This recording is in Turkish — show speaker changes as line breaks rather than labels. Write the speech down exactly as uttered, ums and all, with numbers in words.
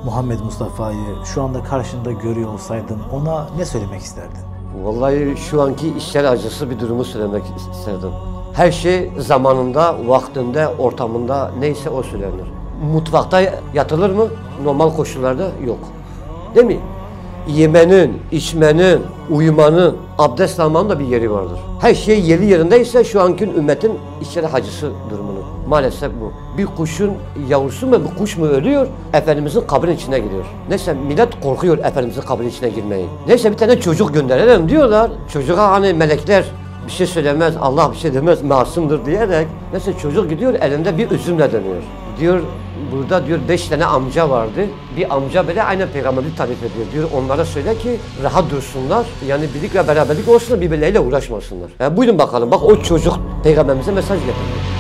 Muhammed Mustafa'yı şu anda karşında görüyor olsaydın ona ne söylemek isterdin?
Vallahi şu anki işler acısı bir durumu söylemek isterdim. Her şey zamanında, vaktinde, ortamında neyse o söylenir. Mutfakta yatılır mı? Normal koşullarda yok. Değil mi? Yemenin, içmenin, uyumanın, abdest almanın da bir yeri vardır. Her şey yeri yerindeyse şu anki ümmetin işleri hacısı durumunu. Maalesef bu. Bir kuşun yavrusu mu, bir kuş mu ölüyor, Efendimizin kabrin içine giriyor. Neyse millet korkuyor Efendimizin kabrin içine girmeyi. Neyse bir tane çocuk gönderelim diyorlar. Çocuğa hani melekler bir şey söylemez, Allah bir şey demez, masumdur diyerek. Neyse çocuk gidiyor, elinde bir üzümle dönüyor. Diyor, burada diyor beş tane amca vardı. Bir amca böyle aynen peygamberi tarif ediyor. Diyor onlara söyle ki rahat dursunlar. Yani birlik ve beraberlik olsun da birbirleriyle uğraşmasınlar. Yani buyurun bakalım, bak o çocuk peygamberimize mesaj getirdi.